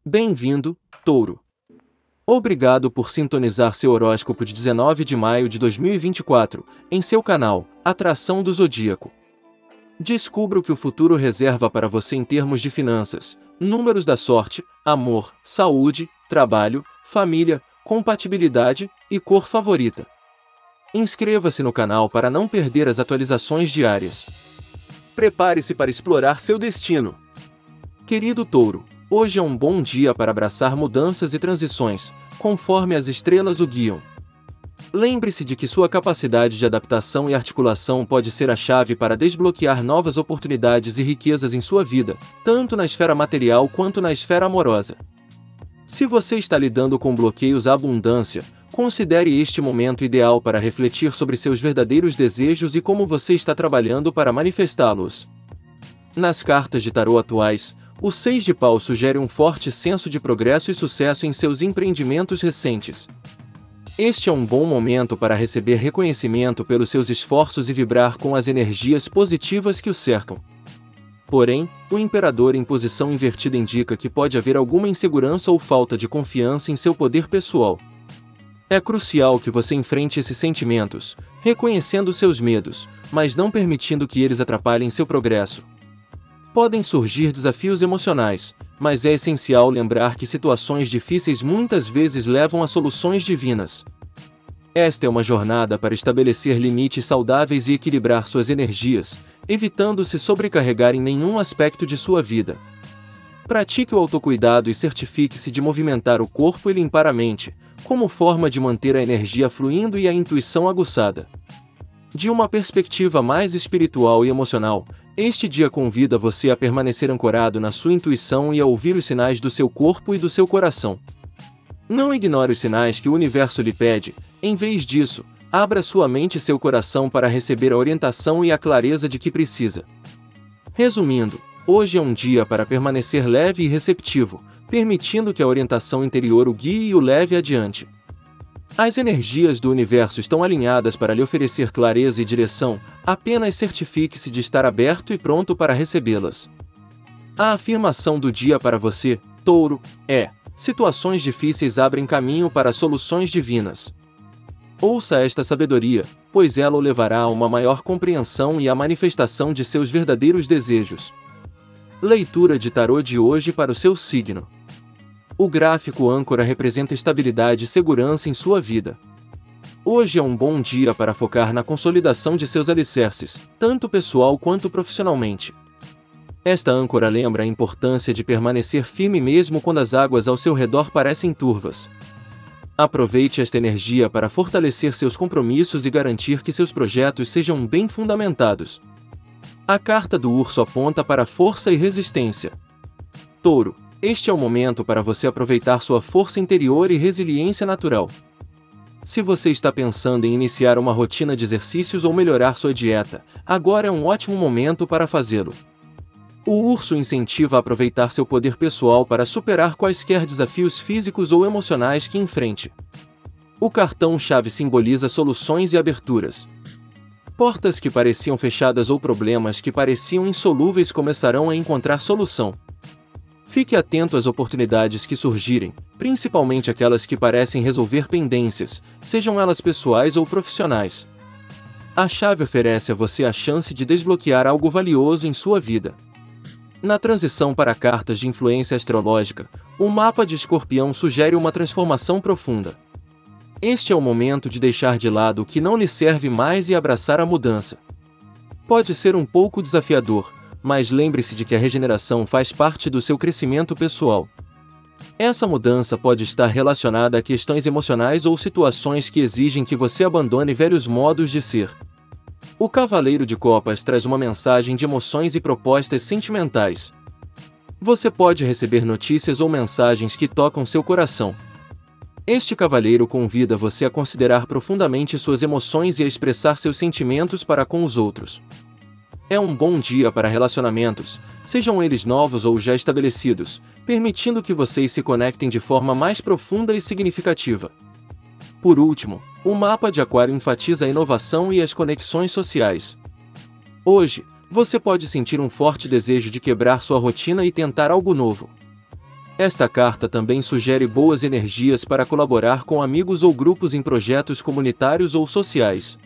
Bem-vindo, Touro. Obrigado por sintonizar seu horóscopo de 19 de maio de 2024, em seu canal, Atração do Zodíaco. Descubra o que o futuro reserva para você em termos de finanças, números da sorte, amor, saúde, trabalho, família, compatibilidade e cor favorita. Inscreva-se no canal para não perder as atualizações diárias. Prepare-se para explorar seu destino. Querido Touro, hoje é um bom dia para abraçar mudanças e transições, conforme as estrelas o guiam. Lembre-se de que sua capacidade de adaptação e articulação pode ser a chave para desbloquear novas oportunidades e riquezas em sua vida, tanto na esfera material quanto na esfera amorosa. Se você está lidando com bloqueios à abundância, considere este momento ideal para refletir sobre seus verdadeiros desejos e como você está trabalhando para manifestá-los. Nas cartas de tarô atuais, o 6 de Paus sugere um forte senso de progresso e sucesso em seus empreendimentos recentes. Este é um bom momento para receber reconhecimento pelos seus esforços e vibrar com as energias positivas que o cercam. Porém, o Imperador em posição invertida indica que pode haver alguma insegurança ou falta de confiança em seu poder pessoal. É crucial que você enfrente esses sentimentos, reconhecendo seus medos, mas não permitindo que eles atrapalhem seu progresso. Podem surgir desafios emocionais, mas é essencial lembrar que situações difíceis muitas vezes levam a soluções divinas. Esta é uma jornada para estabelecer limites saudáveis e equilibrar suas energias, evitando se sobrecarregar em nenhum aspecto de sua vida. Pratique o autocuidado e certifique-se de movimentar o corpo e limpar a mente, como forma de manter a energia fluindo e a intuição aguçada. De uma perspectiva mais espiritual e emocional, este dia convida você a permanecer ancorado na sua intuição e a ouvir os sinais do seu corpo e do seu coração. Não ignore os sinais que o universo lhe pede, em vez disso, abra sua mente e seu coração para receber a orientação e a clareza de que precisa. Resumindo, hoje é um dia para permanecer leve e receptivo, permitindo que a orientação interior o guie e o leve adiante. As energias do universo estão alinhadas para lhe oferecer clareza e direção, apenas certifique-se de estar aberto e pronto para recebê-las. A afirmação do dia para você, Touro, é: situações difíceis abrem caminho para soluções divinas. Ouça esta sabedoria, pois ela o levará a uma maior compreensão e à manifestação de seus verdadeiros desejos. Leitura de tarô de hoje para o seu signo. O gráfico âncora representa estabilidade e segurança em sua vida. Hoje é um bom dia para focar na consolidação de seus alicerces, tanto pessoal quanto profissionalmente. Esta âncora lembra a importância de permanecer firme mesmo quando as águas ao seu redor parecem turvas. Aproveite esta energia para fortalecer seus compromissos e garantir que seus projetos sejam bem fundamentados. A carta do urso aponta para força e resistência. Touro, este é o momento para você aproveitar sua força interior e resiliência natural. Se você está pensando em iniciar uma rotina de exercícios ou melhorar sua dieta, agora é um ótimo momento para fazê-lo. O urso incentiva a aproveitar seu poder pessoal para superar quaisquer desafios físicos ou emocionais que enfrente. O cartão-chave simboliza soluções e aberturas. Portas que pareciam fechadas ou problemas que pareciam insolúveis começarão a encontrar solução. Fique atento às oportunidades que surgirem, principalmente aquelas que parecem resolver pendências, sejam elas pessoais ou profissionais. A chave oferece a você a chance de desbloquear algo valioso em sua vida. Na transição para cartas de influência astrológica, o mapa de Escorpião sugere uma transformação profunda. Este é o momento de deixar de lado o que não lhe serve mais e abraçar a mudança. Pode ser um pouco desafiador, mas lembre-se de que a regeneração faz parte do seu crescimento pessoal. Essa mudança pode estar relacionada a questões emocionais ou situações que exigem que você abandone velhos modos de ser. O Cavaleiro de Copas traz uma mensagem de emoções e propostas sentimentais. Você pode receber notícias ou mensagens que tocam seu coração. Este cavaleiro convida você a considerar profundamente suas emoções e a expressar seus sentimentos para com os outros. É um bom dia para relacionamentos, sejam eles novos ou já estabelecidos, permitindo que vocês se conectem de forma mais profunda e significativa. Por último, o mapa de Aquário enfatiza a inovação e as conexões sociais. Hoje, você pode sentir um forte desejo de quebrar sua rotina e tentar algo novo. Esta carta também sugere boas energias para colaborar com amigos ou grupos em projetos comunitários ou sociais.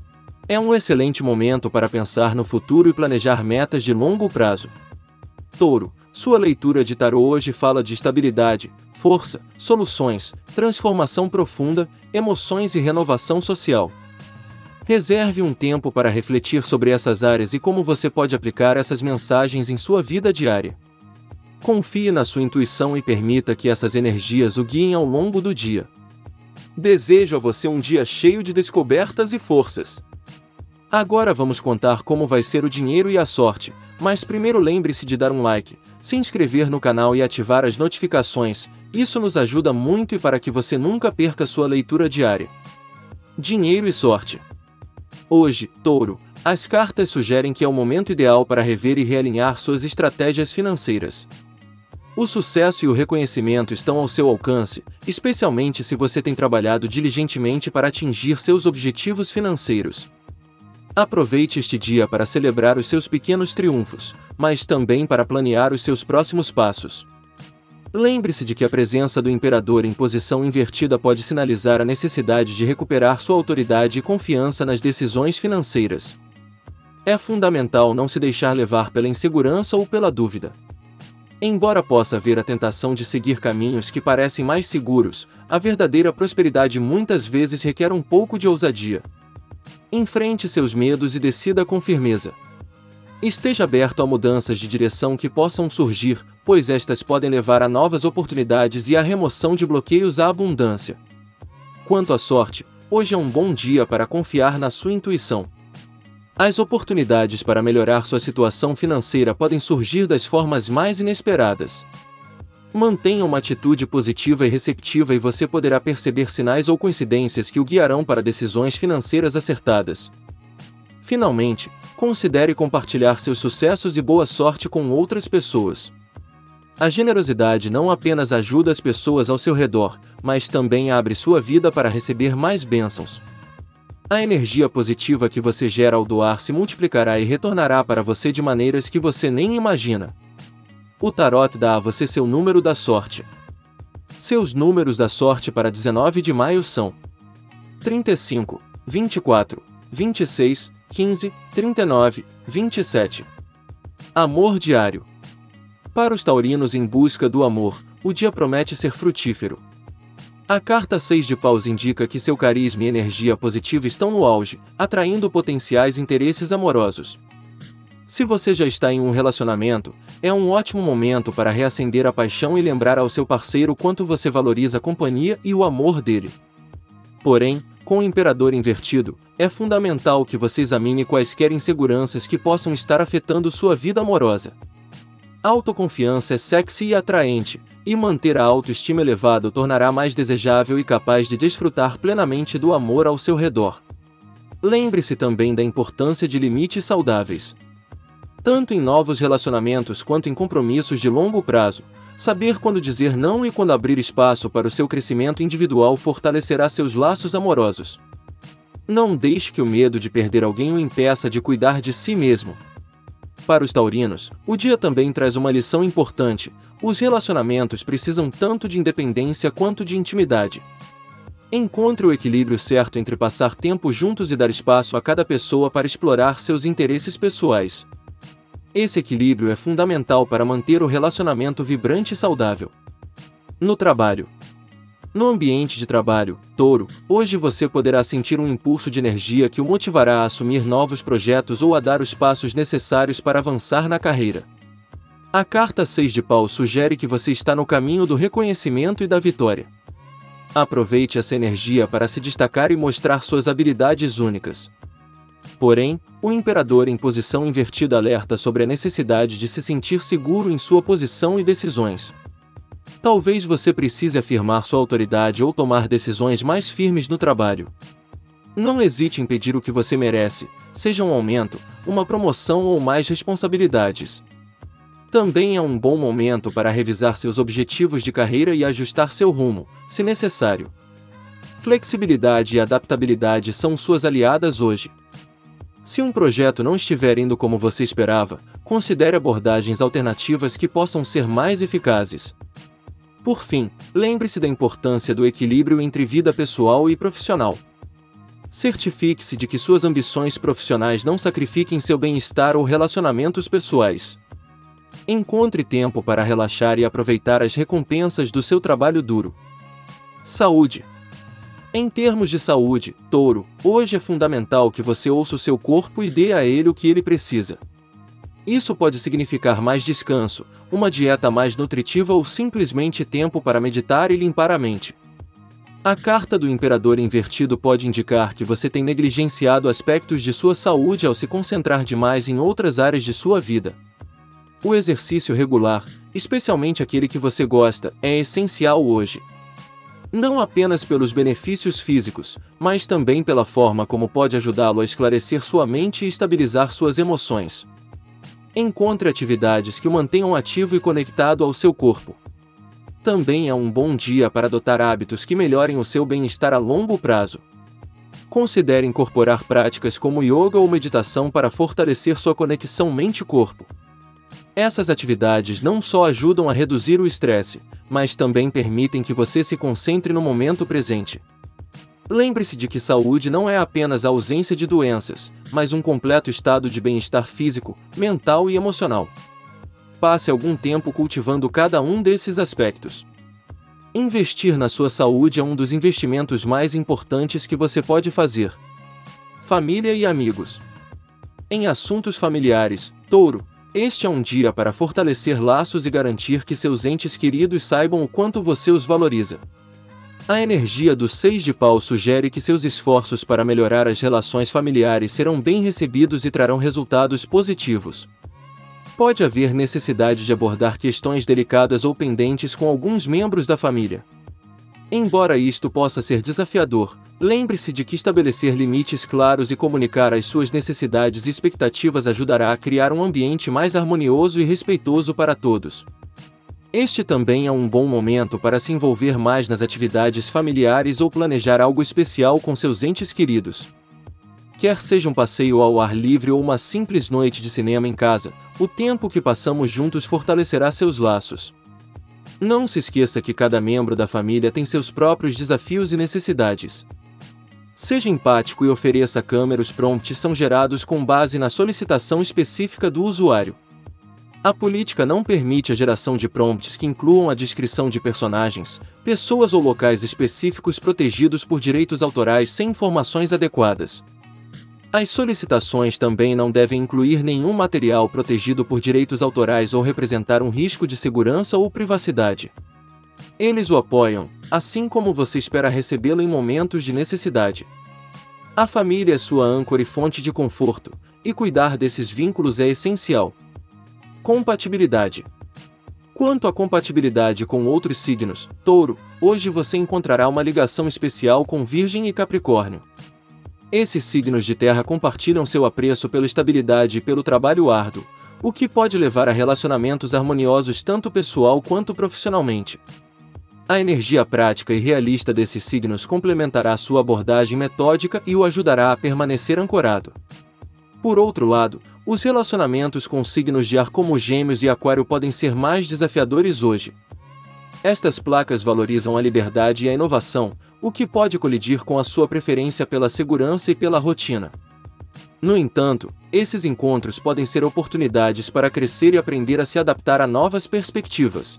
É um excelente momento para pensar no futuro e planejar metas de longo prazo. Touro, sua leitura de tarô hoje fala de estabilidade, força, soluções, transformação profunda, emoções e renovação social. Reserve um tempo para refletir sobre essas áreas e como você pode aplicar essas mensagens em sua vida diária. Confie na sua intuição e permita que essas energias o guiem ao longo do dia. Desejo a você um dia cheio de descobertas e forças. Agora vamos contar como vai ser o dinheiro e a sorte, mas primeiro lembre-se de dar um like, se inscrever no canal e ativar as notificações, isso nos ajuda muito e para que você nunca perca sua leitura diária. Dinheiro e sorte. Hoje, Touro, as cartas sugerem que é o momento ideal para rever e realinhar suas estratégias financeiras. O sucesso e o reconhecimento estão ao seu alcance, especialmente se você tem trabalhado diligentemente para atingir seus objetivos financeiros. Aproveite este dia para celebrar os seus pequenos triunfos, mas também para planear os seus próximos passos. Lembre-se de que a presença do imperador em posição invertida pode sinalizar a necessidade de recuperar sua autoridade e confiança nas decisões financeiras. É fundamental não se deixar levar pela insegurança ou pela dúvida. Embora possa haver a tentação de seguir caminhos que parecem mais seguros, a verdadeira prosperidade muitas vezes requer um pouco de ousadia. Enfrente seus medos e decida com firmeza. Esteja aberto a mudanças de direção que possam surgir, pois estas podem levar a novas oportunidades e à remoção de bloqueios à abundância. Quanto à sorte, hoje é um bom dia para confiar na sua intuição. As oportunidades para melhorar sua situação financeira podem surgir das formas mais inesperadas. Mantenha uma atitude positiva e receptiva e você poderá perceber sinais ou coincidências que o guiarão para decisões financeiras acertadas. Finalmente, considere compartilhar seus sucessos e boa sorte com outras pessoas. A generosidade não apenas ajuda as pessoas ao seu redor, mas também abre sua vida para receber mais bênçãos. A energia positiva que você gera ao doar se multiplicará e retornará para você de maneiras que você nem imagina. O tarot dá a você seu número da sorte. Seus números da sorte para 19 de maio são 35, 24, 26, 15, 39, 27. Amor diário. Para os taurinos em busca do amor, o dia promete ser frutífero. A carta 6 de paus indica que seu carisma e energia positiva estão no auge, atraindo potenciais interesses amorosos. Se você já está em um relacionamento, é um ótimo momento para reacender a paixão e lembrar ao seu parceiro quanto você valoriza a companhia e o amor dele. Porém, com o imperador invertido, é fundamental que você examine quaisquer inseguranças que possam estar afetando sua vida amorosa. A autoconfiança é sexy e atraente, e manter a autoestima elevada o tornará mais desejável e capaz de desfrutar plenamente do amor ao seu redor. Lembre-se também da importância de limites saudáveis. Tanto em novos relacionamentos quanto em compromissos de longo prazo, saber quando dizer não e quando abrir espaço para o seu crescimento individual fortalecerá seus laços amorosos. Não deixe que o medo de perder alguém o impeça de cuidar de si mesmo. Para os taurinos, o dia também traz uma lição importante: os relacionamentos precisam tanto de independência quanto de intimidade. Encontre o equilíbrio certo entre passar tempo juntos e dar espaço a cada pessoa para explorar seus interesses pessoais. Esse equilíbrio é fundamental para manter o relacionamento vibrante e saudável. No trabalho. No ambiente de trabalho, Touro, hoje você poderá sentir um impulso de energia que o motivará a assumir novos projetos ou a dar os passos necessários para avançar na carreira. A carta 6 de paus sugere que você está no caminho do reconhecimento e da vitória. Aproveite essa energia para se destacar e mostrar suas habilidades únicas. Porém, o imperador em posição invertida alerta sobre a necessidade de se sentir seguro em sua posição e decisões. Talvez você precise afirmar sua autoridade ou tomar decisões mais firmes no trabalho. Não hesite em pedir o que você merece, seja um aumento, uma promoção ou mais responsabilidades. Também é um bom momento para revisar seus objetivos de carreira e ajustar seu rumo, se necessário. Flexibilidade e adaptabilidade são suas aliadas hoje. Se um projeto não estiver indo como você esperava, considere abordagens alternativas que possam ser mais eficazes. Por fim, lembre-se da importância do equilíbrio entre vida pessoal e profissional. Certifique-se de que suas ambições profissionais não sacrifiquem seu bem-estar ou relacionamentos pessoais. Encontre tempo para relaxar e aproveitar as recompensas do seu trabalho duro. Saúde. Em termos de saúde, Touro, hoje é fundamental que você ouça o seu corpo e dê a ele o que ele precisa. Isso pode significar mais descanso, uma dieta mais nutritiva ou simplesmente tempo para meditar e limpar a mente. A carta do Imperador invertido pode indicar que você tem negligenciado aspectos de sua saúde ao se concentrar demais em outras áreas de sua vida. O exercício regular, especialmente aquele que você gosta, é essencial hoje. Não apenas pelos benefícios físicos, mas também pela forma como pode ajudá-lo a esclarecer sua mente e estabilizar suas emoções. Encontre atividades que o mantenham ativo e conectado ao seu corpo. Também é um bom dia para adotar hábitos que melhorem o seu bem-estar a longo prazo. Considere incorporar práticas como yoga ou meditação para fortalecer sua conexão mente-corpo. Essas atividades não só ajudam a reduzir o estresse, mas também permitem que você se concentre no momento presente. Lembre-se de que saúde não é apenas a ausência de doenças, mas um completo estado de bem-estar físico, mental e emocional. Passe algum tempo cultivando cada um desses aspectos. Investir na sua saúde é um dos investimentos mais importantes que você pode fazer. Família e amigos. Em assuntos familiares, Touro, este é um dia para fortalecer laços e garantir que seus entes queridos saibam o quanto você os valoriza. A energia do 6 de Paus sugere que seus esforços para melhorar as relações familiares serão bem recebidos e trarão resultados positivos. Pode haver necessidade de abordar questões delicadas ou pendentes com alguns membros da família. Embora isto possa ser desafiador, lembre-se de que estabelecer limites claros e comunicar as suas necessidades e expectativas ajudará a criar um ambiente mais harmonioso e respeitoso para todos. Este também é um bom momento para se envolver mais nas atividades familiares ou planejar algo especial com seus entes queridos. Quer seja um passeio ao ar livre ou uma simples noite de cinema em casa, o tempo que passamos juntos fortalecerá seus laços. Não se esqueça que cada membro da família tem seus próprios desafios e necessidades. Seja empático e ofereça câmeras prompts são gerados com base na solicitação específica do usuário. A política não permite a geração de prompts que incluam a descrição de personagens, pessoas ou locais específicos protegidos por direitos autorais sem informações adequadas. As solicitações também não devem incluir nenhum material protegido por direitos autorais ou representar um risco de segurança ou privacidade. Eles o apoiam, assim como você espera recebê-lo em momentos de necessidade. A família é sua âncora e fonte de conforto, e cuidar desses vínculos é essencial. Compatibilidade. Quanto à compatibilidade com outros signos, Touro, hoje você encontrará uma ligação especial com Virgem e Capricórnio. Esses signos de terra compartilham seu apreço pela estabilidade e pelo trabalho árduo, o que pode levar a relacionamentos harmoniosos tanto pessoal quanto profissionalmente. A energia prática e realista desses signos complementará sua abordagem metódica e o ajudará a permanecer ancorado. Por outro lado, os relacionamentos com signos de ar como Gêmeos e Aquário podem ser mais desafiadores hoje. Estas placas valorizam a liberdade e a inovação, o que pode colidir com a sua preferência pela segurança e pela rotina. No entanto, esses encontros podem ser oportunidades para crescer e aprender a se adaptar a novas perspectivas.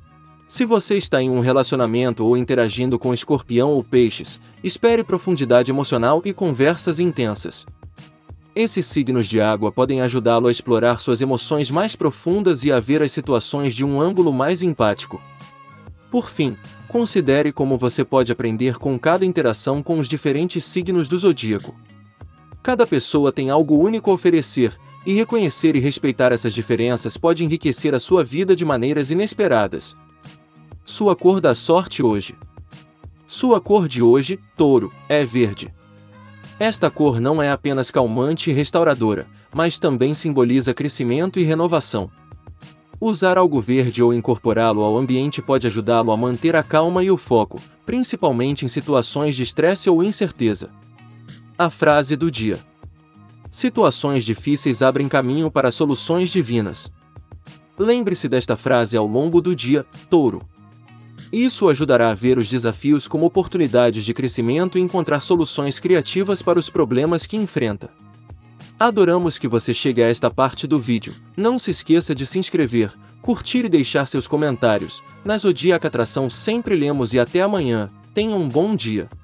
Se você está em um relacionamento ou interagindo com Escorpião ou Peixes, espere profundidade emocional e conversas intensas. Esses signos de água podem ajudá-lo a explorar suas emoções mais profundas e a ver as situações de um ângulo mais empático. Por fim, considere como você pode aprender com cada interação com os diferentes signos do zodíaco. Cada pessoa tem algo único a oferecer, e reconhecer e respeitar essas diferenças pode enriquecer a sua vida de maneiras inesperadas. Sua cor da sorte hoje. Sua cor de hoje, Touro, é verde. Esta cor não é apenas calmante e restauradora, mas também simboliza crescimento e renovação. Usar algo verde ou incorporá-lo ao ambiente pode ajudá-lo a manter a calma e o foco, principalmente em situações de estresse ou incerteza. A frase do dia. Situações difíceis abrem caminho para soluções divinas. Lembre-se desta frase ao longo do dia, Touro. Isso ajudará a ver os desafios como oportunidades de crescimento e encontrar soluções criativas para os problemas que enfrenta. Adoramos que você chegue a esta parte do vídeo. Não se esqueça de se inscrever, curtir e deixar seus comentários. Na Zodíaca Atração sempre lemos e até amanhã. Tenha um bom dia.